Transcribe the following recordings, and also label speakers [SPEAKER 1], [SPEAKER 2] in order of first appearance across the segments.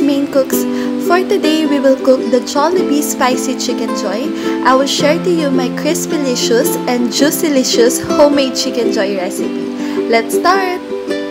[SPEAKER 1] Maine cooks. For today, we will cook the Jollibee Spicy Chicken Joy. I will share to you my crispy-licious and juicy-licious homemade Chicken Joy recipe. Let's start!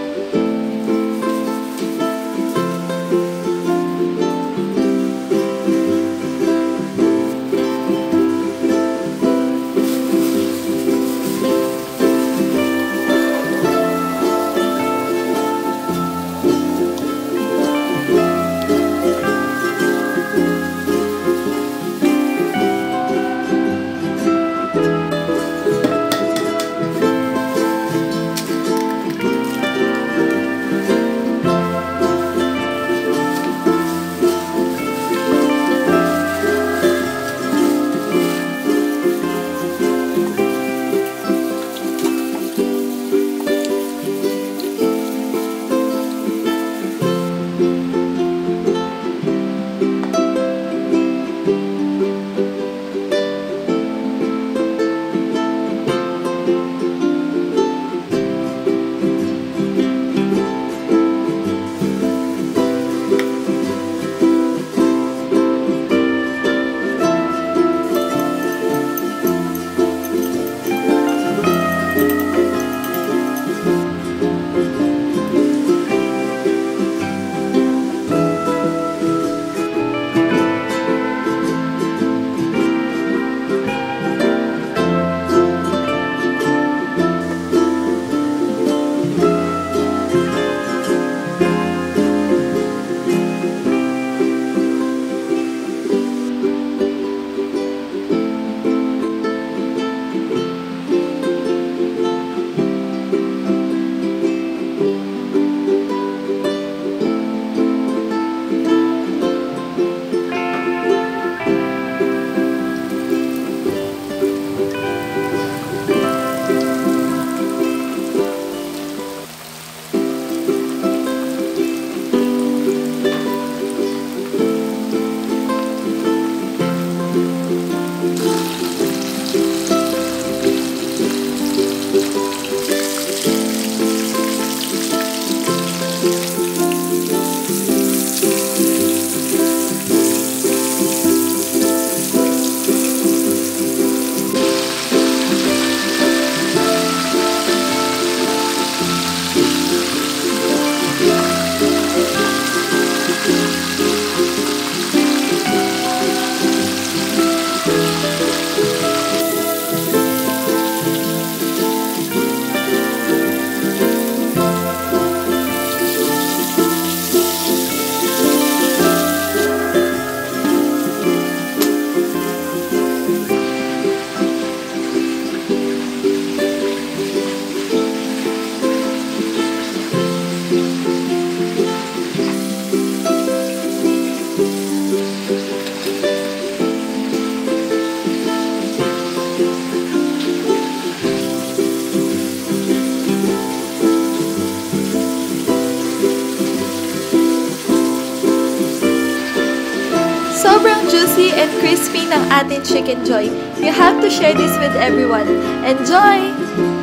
[SPEAKER 1] Sobrang juicy and crispy ng ating Chicken Joy. You have to share this with everyone. Enjoy!